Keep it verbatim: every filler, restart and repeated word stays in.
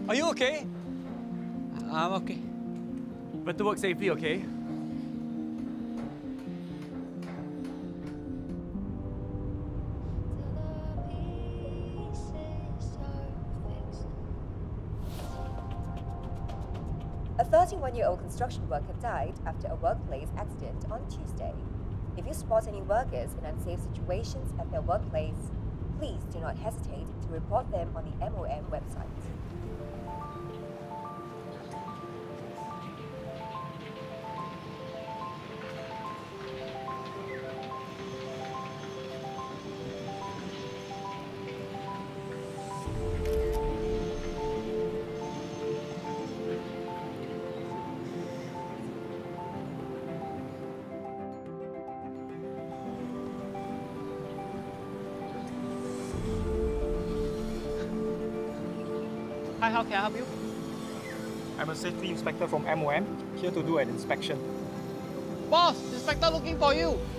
Are you okay? I'm okay. Better work safely, okay? A thirty-one-year-old construction worker died after a workplace accident on Tuesday. If you spot any workers in unsafe situations at their workplace, please do not hesitate to report them on the M O M website. Hi, how can I help you? I'm a safety inspector from M O M, here to do an inspection. Boss, inspector looking for you.